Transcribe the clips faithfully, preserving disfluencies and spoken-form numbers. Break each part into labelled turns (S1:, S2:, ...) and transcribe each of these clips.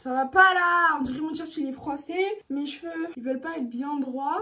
S1: Ça va pas là. On dirait mon t-shirt il est français. Mes cheveux, ils veulent pas être bien droits.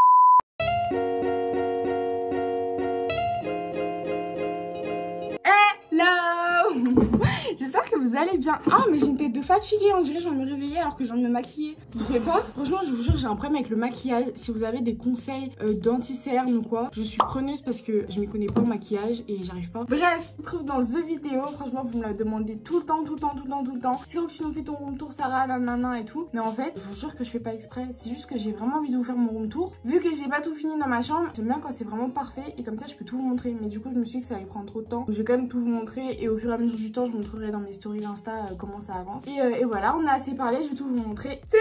S1: Hello. J'espère que vous allez bien. Ah mais j'ai une tête de fatiguée, on dirait que je viens de me réveiller alors que je viens de me maquiller. Vous trouvez pas? Franchement je vous jure j'ai un problème avec le maquillage. Si vous avez des conseils euh, d'anti-cerne ou quoi, je suis preneuse parce que je m'y connais pas en maquillage et j'arrive pas. Bref, on se retrouve dans The vidéo. Franchement vous me la demandez tout le temps, tout le temps, tout le temps, tout le temps. C'est quand tu nous fais ton room tour Sarah, nanana et tout. Mais en fait je vous jure que je fais pas exprès. C'est juste que j'ai vraiment envie de vous faire mon room tour. Vu que j'ai pas tout fini dans ma chambre, j'aime bien quand c'est vraiment parfait et comme ça je peux tout vous montrer. Mais du coup je me suis dit que ça allait prendre trop de temps. Donc, je vais quand même tout vous montrer et au fur et à mesure du temps je vous montrerai dans mes stories d'Insta euh, comment ça avance. Et, euh, et voilà, on a assez parlé, je vais tout vous montrer. C'est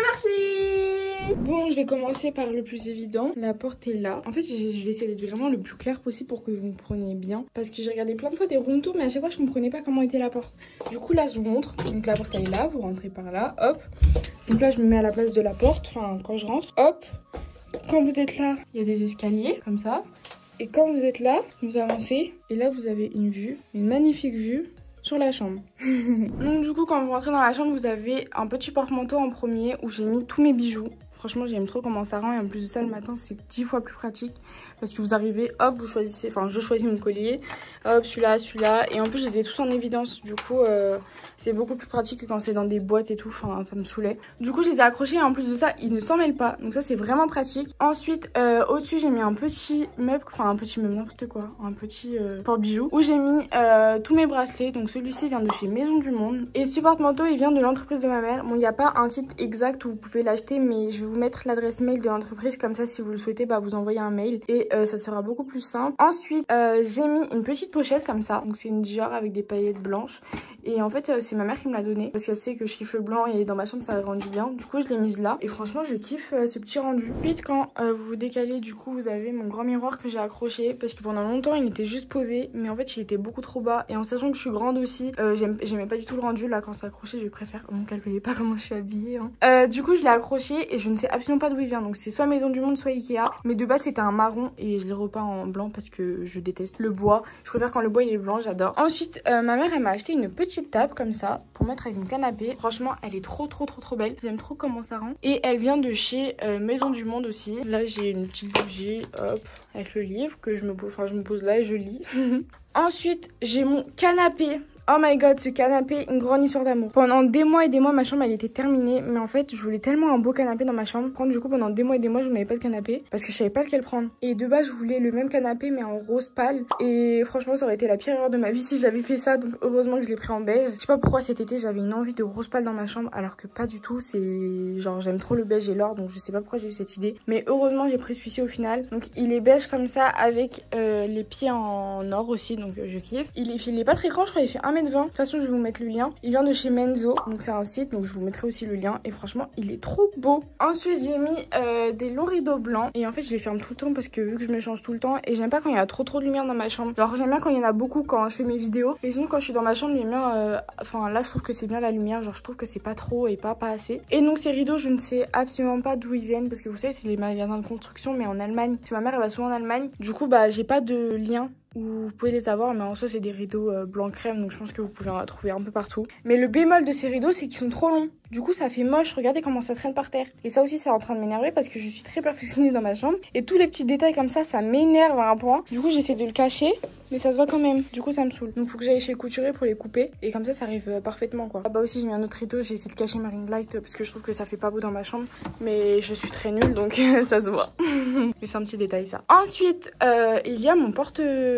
S1: parti! Bon, je vais commencer par le plus évident. La porte est là. En fait, je vais essayer d'être vraiment le plus clair possible pour que vous me preniez bien. Parce que j'ai regardé plein de fois des room tours, mais à chaque fois, je ne comprenais pas comment était la porte. Du coup, là, je vous montre. Donc, la porte, elle est là. Vous rentrez par là. Hop. Donc là, je me mets à la place de la porte. Enfin, quand je rentre. Hop. Quand vous êtes là, il y a des escaliers, comme ça. Et quand vous êtes là, vous avancez. Et là, vous avez une vue. Une magnifique vue sur la chambre. Donc du coup quand vous rentrez dans la chambre vous avez un petit porte-manteau en premier où j'ai mis tous mes bijoux. Franchement j'aime trop comment ça rend et en plus de ça le matin c'est dix fois plus pratique parce que vous arrivez, hop vous choisissez, enfin je choisis mon collier, hop celui-là, celui-là et en plus je les ai tous en évidence du coup euh, c'est beaucoup plus pratique que quand c'est dans des boîtes et tout, enfin ça me saoulait. Du coup je les ai accrochés et en plus de ça ils ne s'en mêlent pas donc ça c'est vraiment pratique. Ensuite euh, au-dessus j'ai mis un petit meuble, enfin un petit meuble n'importe quoi, un petit euh, porte-bijoux où j'ai mis euh, tous mes bracelets. Donc celui-ci vient de chez Maison du Monde et ce porte-manteau il vient de l'entreprise de ma mère. Bon il n'y a pas un site exact où vous pouvez l'acheter mais je vais vous mettre l'adresse mail de l'entreprise comme ça si vous le souhaitez bah vous envoyez un mail et euh, ça sera beaucoup plus simple. Ensuite euh, j'ai mis une petite pochette comme ça, donc c'est une Dior avec des paillettes blanches et en fait euh, c'est ma mère qui me l'a donné parce qu'elle sait que je kiffe le blanc et dans ma chambre ça a rendu bien, du coup je l'ai mise là et franchement je kiffe euh, ce petit rendu. Ensuite quand euh, vous vous décalez du coup vous avez mon grand miroir que j'ai accroché parce que pendant longtemps il était juste posé mais en fait il était beaucoup trop bas et en sachant que je suis grande aussi euh, j'aimais pas du tout le rendu. Là quand c'est accroché je préfère, ne calculez pas comment je suis habillée hein. euh, du coup je l'ai accroché et je ne sais absolument pas d'où il vient donc c'est soit Maison du Monde soit Ikea mais de base c'était un marron et je l'ai repeint en blanc parce que je déteste le bois, je préfère quand le bois il est blanc, j'adore. Ensuite euh, ma mère elle m'a acheté une petite table comme ça pour mettre avec une canapé, franchement elle est trop trop trop trop belle, j'aime trop comment ça rend et elle vient de chez euh, Maison du Monde aussi. Là j'ai une petite bougie hop avec le livre que je me pose, enfin je me pose là et je lis. Ensuite j'ai mon canapé. Oh my god, ce canapé, une grande histoire d'amour. Pendant des mois et des mois, ma chambre elle était terminée. Mais en fait, je voulais tellement un beau canapé dans ma chambre. Quand du coup, pendant des mois et des mois, je n'avais pas de canapé. Parce que je savais pas lequel prendre. Et de base, je voulais le même canapé, mais en rose pâle. Et franchement, ça aurait été la pire erreur de ma vie si j'avais fait ça. Donc heureusement que je l'ai pris en beige. Je sais pas pourquoi cet été, j'avais une envie de rose pâle dans ma chambre. Alors que pas du tout. C'est genre, j'aime trop le beige et l'or. Donc je sais pas pourquoi j'ai eu cette idée. Mais heureusement, j'ai pris celui-ci au final. Donc il est beige comme ça avec euh, les pieds en or aussi. Donc euh, je kiffe. Il est, il est pas très grand, je crois. Il fait un mètre vingt. De toute façon, je vais vous mettre le lien. Il vient de chez Menzo, donc c'est un site, donc je vous mettrai aussi le lien. Et franchement, il est trop beau. Ensuite, j'ai mis euh, des longs rideaux blancs. Et en fait, je les ferme tout le temps parce que vu que je me change tout le temps, et j'aime pas quand il y a trop trop de lumière dans ma chambre. Alors j'aime bien quand il y en a beaucoup quand je fais mes vidéos. Mais sinon, quand je suis dans ma chambre, j'aime bien. Euh... Enfin, là, je trouve que c'est bien la lumière. Genre, je trouve que c'est pas trop et pas pas assez. Et donc, ces rideaux, je ne sais absolument pas d'où ils viennent parce que vous savez, c'est les magasins de construction, mais en Allemagne. Parce que ma mère, elle va souvent en Allemagne. Du coup, bah, j'ai pas de lien où vous pouvez les avoir, mais en soi c'est des rideaux euh, blanc crème, donc je pense que vous pouvez en trouver un peu partout. Mais le bémol de ces rideaux, c'est qu'ils sont trop longs. Du coup ça fait moche, regardez comment ça traîne par terre. Et ça aussi c'est en train de m'énerver parce que je suis très perfectionniste dans ma chambre. Et tous les petits détails comme ça, ça m'énerve à un point. Du coup j'essaie de le cacher, mais ça se voit quand même. Du coup ça me saoule. Donc faut que j'aille chez le couturier pour les couper. Et comme ça ça arrive euh, parfaitement quoi. Là-bas aussi j'ai mis un autre rideau, j'ai essayé de cacher ma ring light parce que je trouve que ça fait pas beau dans ma chambre. Mais je suis très nulle donc ça se voit. Mais c'est un petit détail ça. Ensuite euh, il y a mon porte...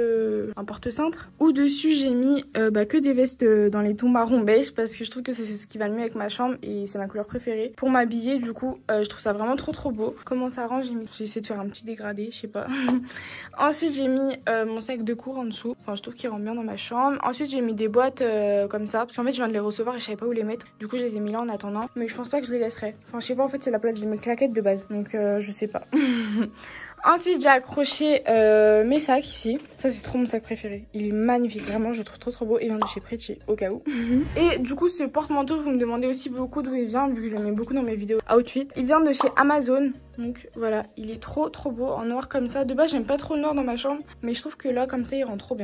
S1: un porte-cintre où dessus j'ai mis euh, bah, que des vestes dans les tons marron beige parce que je trouve que c'est ce qui va le mieux avec ma chambre et c'est ma couleur préférée pour m'habiller. Du coup euh, je trouve ça vraiment trop trop beau. Comment ça rend, j'ai mis... j'ai essayé de faire un petit dégradé, je sais pas. Ensuite j'ai mis euh, mon sac de cours en dessous, enfin je trouve qu'il rentre bien dans ma chambre. Ensuite j'ai mis des boîtes euh, comme ça parce qu'en fait je viens de les recevoir et je savais pas où les mettre, du coup je les ai mis là en attendant, mais je pense pas que je les laisserai. Enfin je sais pas, en fait c'est la place de mes claquettes de base, donc euh, je sais pas. Ensuite j'ai accroché euh, mes sacs ici. Ça c'est trop mon sac préféré. Il est magnifique, vraiment je le trouve trop trop beau. Il vient de chez Pretty au cas où. Et du coup ce porte-manteau, vous me demandez aussi beaucoup d'où il vient, vu que je le mets beaucoup dans mes vidéos outfit. Il vient de chez Amazon. Donc voilà, il est trop trop beau en noir comme ça. De base j'aime pas trop le noir dans ma chambre, mais je trouve que là comme ça il rend trop bien.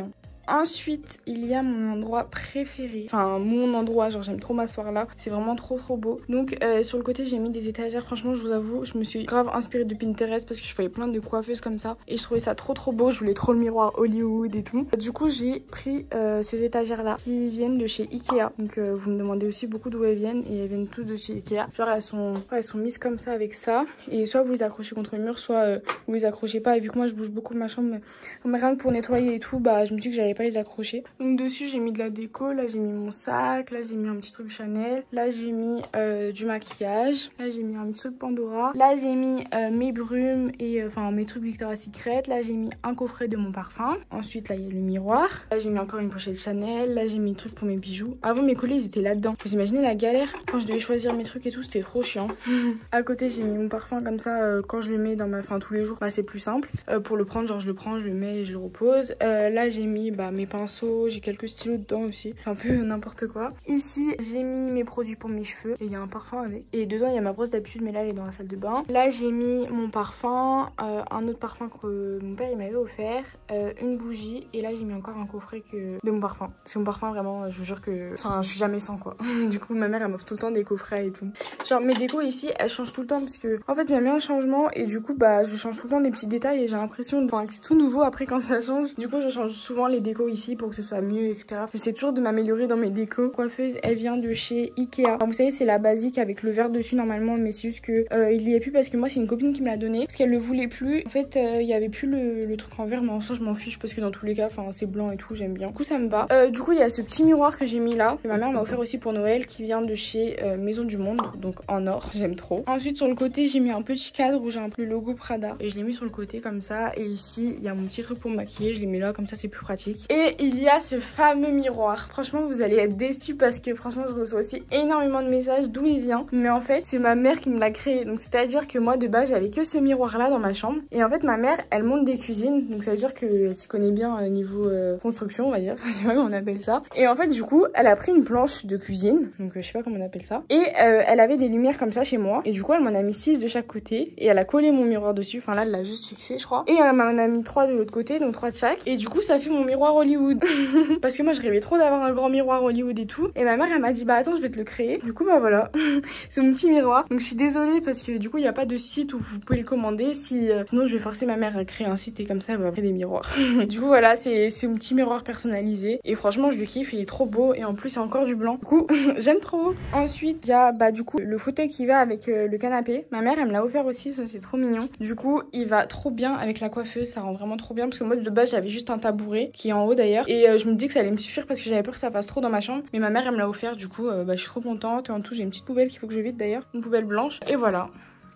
S1: Ensuite, il y a mon endroit préféré. Enfin, mon endroit, genre j'aime trop m'asseoir là. C'est vraiment trop trop beau. Donc euh, sur le côté, j'ai mis des étagères. Franchement, je vous avoue, je me suis grave inspirée de Pinterest parce que je voyais plein de coiffeuses comme ça. Et je trouvais ça trop trop beau. Je voulais trop le miroir Hollywood et tout. Du coup, j'ai pris euh, ces étagères là qui viennent de chez Ikea. Donc euh, vous me demandez aussi beaucoup d'où elles viennent. Et elles viennent toutes de chez Ikea. Genre elles sont, ouais, elles sont mises comme ça avec ça. Et soit vous les accrochez contre le mur, soit euh, vous les accrochez pas. Et vu que moi je bouge beaucoup ma chambre, mais, mais rien que pour nettoyer et tout, bah je me suis dit que j'allais pas les accrocher. Donc dessus j'ai mis de la déco, là j'ai mis mon sac, là j'ai mis un petit truc Chanel, là j'ai mis euh, du maquillage, là j'ai mis un petit truc Pandora, là j'ai mis euh, mes brumes et enfin euh, mes trucs Victoria's Secret, là j'ai mis un coffret de mon parfum, ensuite là il y a le miroir, là j'ai mis encore une pochette Chanel, là j'ai mis le truc pour mes bijoux. Avant mes colliers ils étaient là-dedans, vous imaginez la galère quand je devais choisir mes trucs et tout, c'était trop chiant. À côté j'ai mis mon parfum comme ça, euh, quand je le mets dans ma fin tous les jours, bah c'est plus simple. Euh, pour le prendre, genre je le prends, je le mets et je le repose. Euh, là j'ai mis bah, mes pinceaux, j'ai quelques stylos dedans aussi, un peu n'importe quoi. Ici j'ai mis mes produits pour mes cheveux et il y a un parfum avec. Et dedans il y a ma brosse d'habitude, mais là elle est dans la salle de bain. Là j'ai mis mon parfum, euh, un autre parfum que mon père il m'avait offert, euh, une bougie, et là j'ai mis encore un coffret que de mon parfum. C'est mon parfum vraiment, je vous jure que, enfin je suis jamais sans quoi. Du coup ma mère elle m'offre tout le temps des coffrets et tout. Genre mes décos ici elles changent tout le temps parce que en fait j'aime bien le changement et du coup bah je change tout le temps des petits détails et j'ai l'impression enfin, que c'est tout nouveau après quand ça change. Du coup je change souvent les décos ici pour que ce soit mieux, et cetera. J'essaie toujours de m'améliorer dans mes décos. Coiffeuse, elle vient de chez Ikea. Alors, vous savez c'est la basique avec le verre dessus normalement, mais c'est juste que euh, il y est plus parce que moi c'est une copine qui me l'a donné parce qu'elle le voulait plus. En fait euh, il y avait plus le, le truc en verre, mais en soi je m'en fiche parce que dans tous les cas enfin c'est blanc et tout, j'aime bien. Du coup ça me va. Euh, du coup il y a ce petit miroir que j'ai mis là que ma mère m'a offert aussi pour Noël qui vient de chez euh, Maison du Monde, donc en or, j'aime trop. Ensuite sur le côté j'ai mis un petit cadre où j'ai un peu le logo Prada et je l'ai mis sur le côté comme ça, et ici il y a mon petit truc pour me maquiller, je l'ai mis là comme ça c'est plus pratique. Et il y a ce fameux miroir, franchement vous allez être déçus parce que franchement je reçois aussi énormément de messages d'où il vient, mais en fait c'est ma mère qui me l'a créé. Donc c'est à dire que moi de base j'avais que ce miroir là dans ma chambre, et en fait ma mère elle monte des cuisines, donc ça veut dire qu'elle s'y connaît bien au niveau euh, construction on va dire, je sais pas comment on appelle ça. Et en fait du coup elle a pris une planche de cuisine, donc euh, je sais pas comment on appelle ça, et euh, elle avait des lumières comme ça chez moi, et du coup elle m'en a mis six de chaque côté et elle a collé mon miroir dessus, enfin là elle l'a juste fixé je crois, et elle m'en a mis trois de l'autre côté, donc trois de chaque, et du coup ça fait mon miroir Hollywood. Parce que moi je rêvais trop d'avoir un grand miroir Hollywood et tout, et ma mère elle m'a dit bah attends je vais te le créer. Du coup bah voilà, c'est mon petit miroir. Donc je suis désolée parce que du coup il n'y a pas de site où vous pouvez le commander, si euh, sinon je vais forcer ma mère à créer un site et comme ça elle va faire des miroirs. Du coup voilà, c'est mon petit miroir personnalisé et franchement je le kiffe, il est trop beau et en plus c'est encore du blanc, du coup j'aime trop. Ensuite il y a bah du coup le fauteuil qui va avec euh, le canapé, ma mère elle me l'a offert aussi, ça c'est trop mignon. Du coup il va trop bien avec la coiffeuse, ça rend vraiment trop bien parce que moi de base j'avais juste un tabouret qui est en haut d'ailleurs, et euh, je me dis que ça allait me suffire parce que j'avais peur que ça fasse trop dans ma chambre, mais ma mère elle me l'a offert, du coup euh, bah, je suis trop contente. Et en tout j'ai une petite poubelle qu'il faut que je vide d'ailleurs, une poubelle blanche, et voilà.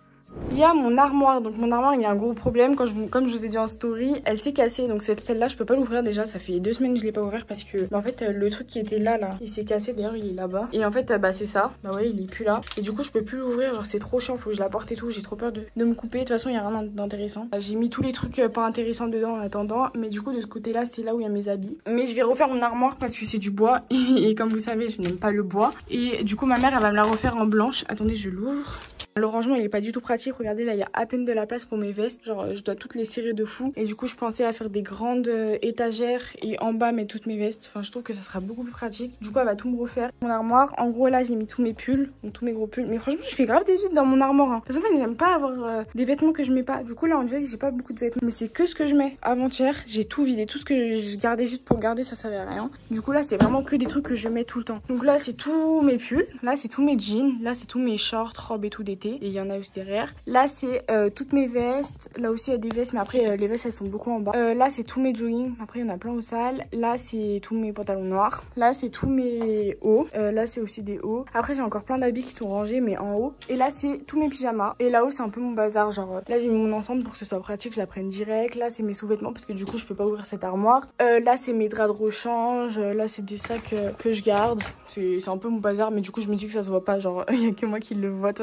S1: Il y a mon armoire, donc mon armoire il y a un gros problème, quand je, comme je vous ai dit en story, elle s'est cassée, donc celle-là je peux pas l'ouvrir déjà, ça fait deux semaines que je l'ai pas ouvert parce que bah, en fait le truc qui était là là, il s'est cassé, d'ailleurs il est là-bas, et en fait bah c'est ça, bah ouais il est plus là, et du coup je peux plus l'ouvrir, genre c'est trop chiant, faut que je la porte et tout, j'ai trop peur de, de me couper, de toute façon il y a rien d'intéressant. J'ai mis tous les trucs pas intéressants dedans en attendant, mais du coup de ce côté là c'est là où il y a mes habits, mais je vais refaire mon armoire parce que c'est du bois, et, et comme vous savez je n'aime pas le bois, et du coup ma mère elle va me la refaire en blanche. Attendez je l'ouvre. Le rangement il est pas du tout pratique, regardez là il y a à peine de la place pour mes vestes, genre je dois toutes les serrer de fou, et du coup je pensais à faire des grandes euh, étagères et en bas mettre toutes mes vestes, enfin je trouve que ça sera beaucoup plus pratique. Du coup elle va tout me refaire. Mon armoire, en gros là j'ai mis tous mes pulls, donc tous mes gros pulls, mais franchement je fais grave des vides dans mon armoire hein. Parce qu'en fait j'aime pas avoir euh, des vêtements que je mets pas, du coup là on dirait que j'ai pas beaucoup de vêtements, mais c'est que ce que je mets. Avant-hier j'ai tout vidé, tout ce que je gardais juste pour garder ça servait à rien, du coup là c'est vraiment que des trucs que je mets tout le temps. Donc là c'est tous mes pulls, là c'est tous mes jeans, là c'est tous mes shorts, robes et tout d'été, et il y en a aussi derrière. Là c'est euh, toutes mes vestes, là aussi il y a des vestes mais après euh, les vestes elles sont beaucoup en bas. Euh, là c'est tous mes jogging, après il y en a plein au sale. Là c'est tous mes pantalons noirs, là c'est tous mes hauts, euh, là c'est aussi des hauts. Après j'ai encore plein d'habits qui sont rangés mais en haut. Et là c'est tous mes pyjamas, et là-haut c'est un peu mon bazar, genre là j'ai mis mon ensemble pour que ce soit pratique, je la prenne direct. Là c'est mes sous-vêtements parce que du coup je peux pas ouvrir cette armoire. Euh, là c'est mes draps de rechange, là c'est des sacs euh, que je garde, c'est un peu mon bazar, mais du coup je me dis que ça se voit pas, genre il y a que moi qui le vois. De toute façon mon armoire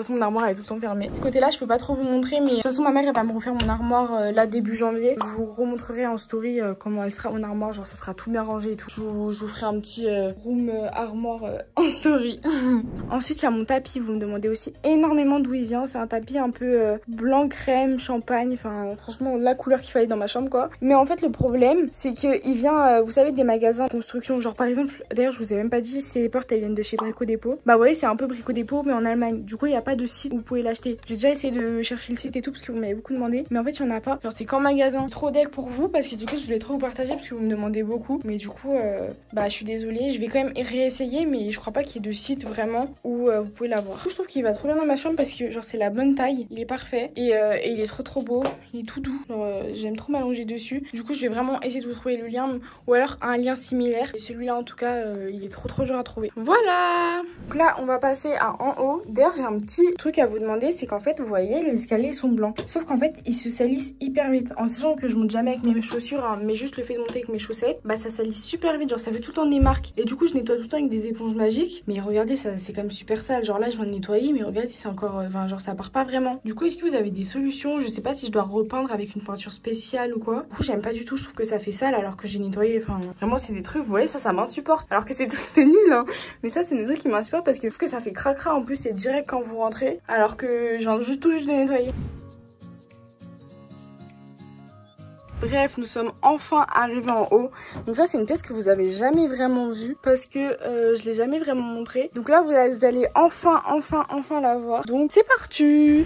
S1: est tout le temps fermée. Côté là je peux pas trop vous montrer, mais de toute façon ma mère elle va me refaire mon armoire euh, là début janvier. Je vous remontrerai en story euh, comment elle sera mon armoire, genre ça sera tout bien rangé et tout. Je vous, je vous ferai un petit euh, room euh, armoire euh, en story. Ensuite il y a mon tapis, vous me demandez aussi énormément d'où il vient. C'est un tapis un peu euh, blanc crème, champagne, enfin franchement la couleur qu'il fallait dans ma chambre quoi. Mais en fait le problème c'est qu'il vient, euh, vous savez, des magasins de construction, genre par exemple, d'ailleurs je vous ai même pas dit, ces portes elles viennent de chez Brico Dépôt. Bah vous voyez c'est un peu Brico Dépôt mais en Allemagne. Du coup il n'y a pas de site où vous pouvez l'acheter. J'ai déjà essayé de chercher le site et tout parce que vous m'avez beaucoup demandé, mais en fait il n'y en a pas. Genre c'est qu'en magasin. Trop deck pour vous parce que du coup je voulais trop vous partager parce que vous me demandez beaucoup. Mais du coup euh, bah je suis désolée, je vais quand même réessayer, mais je crois pas qu'il y ait de site vraiment où euh, vous pouvez l'avoir. Je trouve qu'il va trop bien dans ma chambre parce que genre c'est la bonne taille, il est parfait et, euh, et il est trop trop beau, il est tout doux. Genre euh, j'aime trop m'allonger dessus. Du coup je vais vraiment essayer de vous trouver le lien ou alors un lien similaire. Et celui-là en tout cas euh, il est trop trop dur à trouver. Voilà. Donc là on va passer à en haut. D'ailleurs j'ai un petit truc à vous demander, c'est qu'en fait vous voyez les escaliers sont blancs. Sauf qu'en fait ils se salissent hyper vite. En sachant que je monte jamais avec mes chaussures, hein, mais juste le fait de monter avec mes chaussettes, bah ça salisse super vite. Genre ça fait tout le temps des marques. Et du coup je nettoie tout le temps avec des éponges magiques. Mais regardez ça c'est quand même super sale. Genre là je viens de nettoyer mais regardez c'est encore, enfin euh, genre ça part pas vraiment. Du coup est-ce que vous avez des solutions? Je sais pas si je dois repeindre avec une peinture spéciale ou quoi. Du coup j'aime pas du tout, je trouve que ça fait sale alors que j'ai nettoyé. Enfin vraiment c'est des trucs, vous voyez ça ça m'insupporte. Alors que c'est nul hein. Mais ça c'est des trucs qui m'insupportent parce que je trouve que ça fait cracra en plus, c'est direct quand vous rentrez. Alors que j'ai juste tout juste de nettoyer. Bref, nous sommes enfin arrivés en haut. Donc ça c'est une pièce que vous avez jamais vraiment vue parce que euh, je l'ai jamais vraiment montrée. Donc là vous allez enfin, enfin, enfin la voir. Donc c'est parti.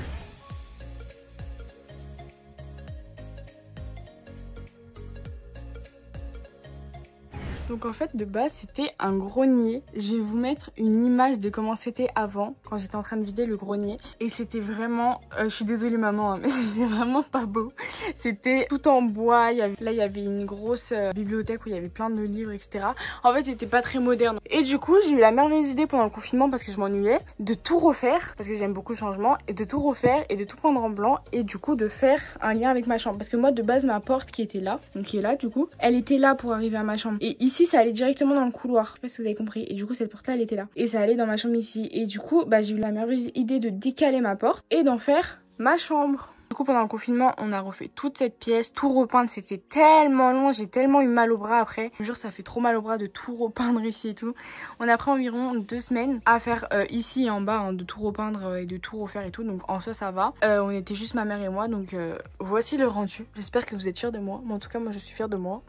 S1: Donc en fait de base c'était un grenier. Je vais vous mettre une image de comment c'était avant, quand j'étais en train de vider le grenier. Et c'était vraiment, euh, je suis désolée maman, hein, mais c'était vraiment pas beau. C'était tout en bois, il y avait, là il y avait une grosse euh, bibliothèque où il y avait plein de livres et cetera. En fait c'était pas très moderne. Et du coup j'ai eu la merveilleuse idée pendant le confinement parce que je m'ennuyais, de tout refaire, parce que j'aime beaucoup le changement, et de tout refaire et de tout prendre en blanc et du coup de faire un lien avec ma chambre. Parce que moi de base ma porte qui était là, donc qui est là du coup, elle était là pour arriver à ma chambre. Et ici Ici ça allait directement dans le couloir, je sais pas si vous avez compris. Et du coup cette porte là elle était là. Et ça allait dans ma chambre ici. Et du coup bah, j'ai eu la merveilleuse idée de décaler ma porte et d'en faire ma chambre. Du coup pendant le confinement on a refait toute cette pièce, tout repeindre, c'était tellement long, j'ai tellement eu mal au bras après. Je vous jure ça fait trop mal au bras de tout repeindre ici et tout. On a pris environ deux semaines à faire euh, ici et en bas, hein, de tout repeindre et de tout refaire et tout, donc en soi ça va. Euh, on était juste ma mère et moi, donc euh, voici le rendu. J'espère que vous êtes fiers de moi, mais en tout cas moi je suis fière de moi.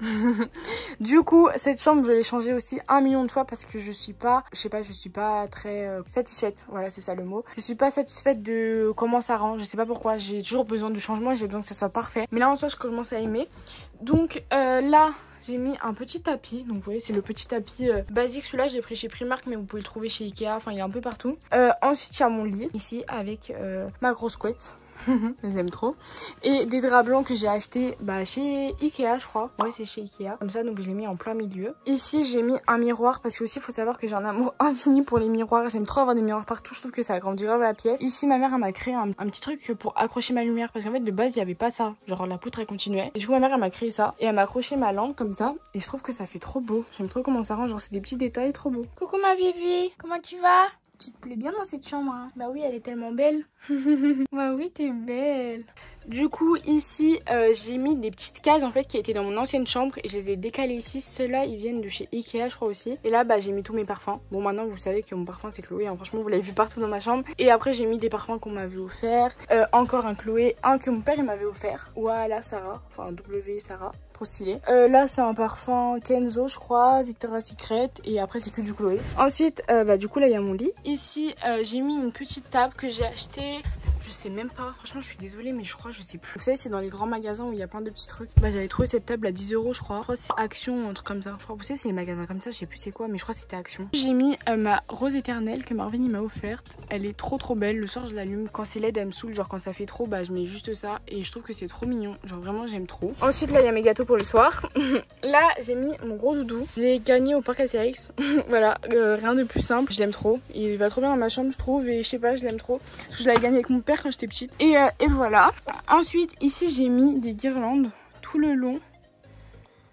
S1: Du coup cette chambre je l'ai changée aussi un million de fois parce que je suis pas, je sais pas, je suis pas très euh, satisfaite, voilà c'est ça le mot. Je suis pas satisfaite de comment ça rend, je sais pas pourquoi, j'ai toujours besoin de changement et j'ai besoin que ça soit parfait. Mais là en soi je commence à aimer. Donc euh, là j'ai mis un petit tapis. Donc vous voyez c'est le petit tapis euh, basique. Celui-là j'ai pris chez Primark mais vous pouvez le trouver chez Ikea. Enfin il est un peu partout. Euh, ensuite il y a mon lit ici avec euh, ma grosse couette. Je l'aime trop. Et des draps blancs que j'ai acheté bah, chez Ikea je crois. Ouais c'est chez Ikea. Comme ça donc je l'ai mis en plein milieu. Ici j'ai mis un miroir parce que aussi il faut savoir que j'ai un amour infini pour les miroirs. J'aime trop avoir des miroirs partout. Je trouve que ça agrandit grave la pièce. Ici ma mère elle m'a créé un, un petit truc pour accrocher ma lumière. Parce qu'en fait de base il n'y avait pas ça. Genre la poutre elle continuait. Et du coup ma mère elle m'a créé ça. Et elle m'a accroché ma lampe comme ça. Et je trouve que ça fait trop beau. J'aime trop comment ça rend. Genre c'est des petits détails trop beaux. Coucou ma Vivi. Comment tu vas? Tu te plais bien dans cette chambre hein? Bah oui elle est tellement belle. Bah oui t'es belle. Du coup ici euh, j'ai mis des petites cases en fait qui étaient dans mon ancienne chambre et je les ai décalées ici. Ceux-là ils viennent de chez Ikea je crois aussi. Et là bah j'ai mis tous mes parfums. Bon maintenant vous savez que mon parfum c'est Chloé hein. Franchement vous l'avez vu partout dans ma chambre. Et après j'ai mis des parfums qu'on m'avait offert. euh, Encore un Chloé, un que mon père il m'avait offert. Voilà Sarah, enfin W Sarah. Trop stylé. Euh, là c'est un parfum Kenzo je crois, Victoria's Secret. Et après c'est que du Chloé. Ensuite euh, bah du coup là il y a mon lit. Ici euh, j'ai mis une petite table que j'ai achetée. Je sais même pas, franchement je suis désolée mais je crois je sais plus. Vous savez c'est dans les grands magasins où il y a plein de petits trucs. Bah j'avais trouvé cette table à dix euros je crois. Je crois c'est Action, un truc comme ça. Je crois vous savez c'est les magasins comme ça, je sais plus c'est quoi mais je crois que c'était Action. J'ai mis euh, ma rose éternelle que Marvin il m'a offerte. Elle est trop trop belle, le soir je l'allume. Quand c'est L E D elle me saoule, genre quand ça fait trop bah je mets juste ça. Et je trouve que c'est trop mignon, genre vraiment j'aime trop. Ensuite là il y a mes gâteaux pour le soir. Là j'ai mis mon gros doudou. Je l'ai gagné au parc Astérix. Voilà, euh, rien de plus simple, je l'aime trop. Il va trop bien dans ma chambre je trouve et je sais pas je l'aime trop. Parce que je l'avais gagné avec mon père quand j'étais petite. Et, euh, et voilà. Ensuite ici j'ai mis des guirlandes tout le long.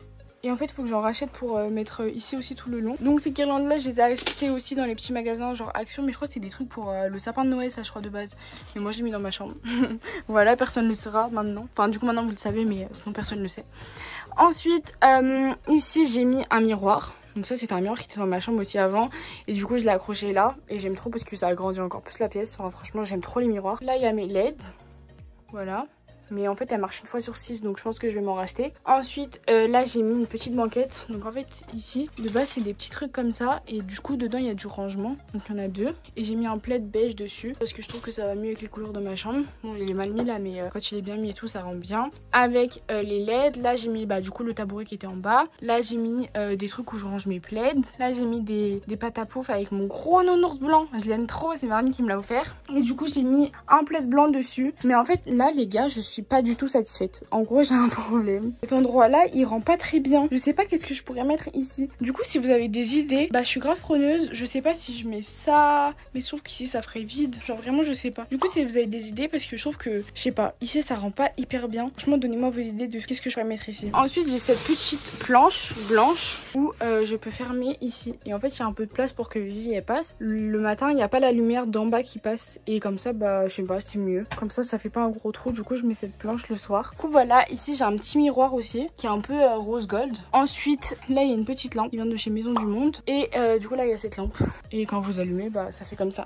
S1: Et en fait, il faut que j'en rachète pour euh, mettre ici aussi tout le long. Donc ces guirlandes là, je les ai achetées aussi dans les petits magasins genre Action. Mais je crois que c'est des trucs pour euh, le sapin de Noël, ça je crois de base. Mais moi je l'ai mis dans ma chambre. Voilà, personne ne le saura maintenant. Enfin du coup maintenant vous le savez, mais sinon personne ne le sait. Ensuite, euh, ici j'ai mis un miroir. Donc ça c'était un miroir qui était dans ma chambre aussi avant. Et du coup je l'ai accroché là. Et j'aime trop parce que ça agrandit encore plus la pièce. Enfin franchement j'aime trop les miroirs. Là il y a mes L E D. Voilà. Mais en fait elle marche une fois sur six, donc je pense que je vais m'en racheter. Ensuite euh, là j'ai mis une petite banquette. Donc en fait ici de base c'est des petits trucs comme ça. Et du coup dedans il y a du rangement. Donc il y en a deux. Et j'ai mis un plaid beige dessus parce que je trouve que ça va mieux avec les couleurs de ma chambre. Bon il est mal mis là, mais euh, quand il est bien mis et tout ça rend bien. Avec euh, les L E D, là j'ai mis bah, du coup le tabouret qui était en bas. Là j'ai mis euh, des trucs où je range mes plaids. Là j'ai mis des, des pâtes à pouf avec mon gros nounours blanc. Je l'aime trop, c'est Marine qui me l'a offert. Et du coup j'ai mis un plaid blanc dessus. Mais en fait là les gars je suis pas du tout satisfaite. En gros j'ai un problème. Cet endroit là il rend pas très bien. Je sais pas qu'est-ce que je pourrais mettre ici. Du coup si vous avez des idées, bah je suis grave preneuse. Je sais pas si je mets ça, mais je trouve qu'ici ça ferait vide. Genre vraiment je sais pas. Du coup si vous avez des idées, parce que je trouve que je sais pas, ici ça rend pas hyper bien. Franchement donnez-moi vos idées de qu'est-ce que je pourrais mettre ici. Ensuite j'ai cette petite planche blanche où euh, je peux fermer ici. Et en fait il y a un peu de place pour que Vivi elle passe. Le matin il n'y a pas la lumière d'en bas qui passe. Et comme ça bah je sais pas, c'est mieux. Comme ça ça fait pas un gros trou. Du coup je mets cette planche le soir. Du coup voilà, ici j'ai un petit miroir aussi qui est un peu euh, rose gold. Ensuite là il y a une petite lampe qui vient de chez Maison du Monde. Et euh, du coup là il y a cette lampe. Et quand vous allumez bah ça fait comme ça.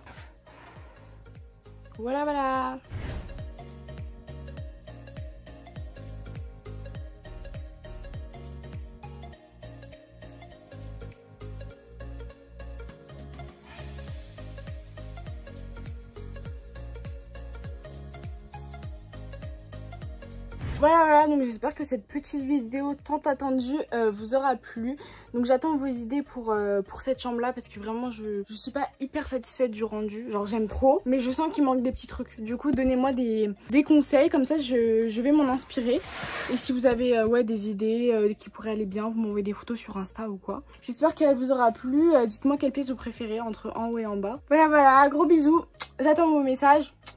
S1: Voilà voilà. Voilà, voilà, donc j'espère que cette petite vidéo tant attendue euh, vous aura plu. Donc j'attends vos idées pour, euh, pour cette chambre là parce que vraiment je, je suis pas hyper satisfaite du rendu. Genre j'aime trop, mais je sens qu'il manque des petits trucs. Du coup donnez-moi des, des conseils, comme ça je, je vais m'en inspirer. Et si vous avez euh, ouais, des idées euh, qui pourraient aller bien, vous m'envoyez des photos sur Insta ou quoi. J'espère qu'elle vous aura plu. Euh, Dites-moi quelle pièce vous préférez entre en haut et en bas. Voilà, voilà, gros bisous. J'attends vos messages.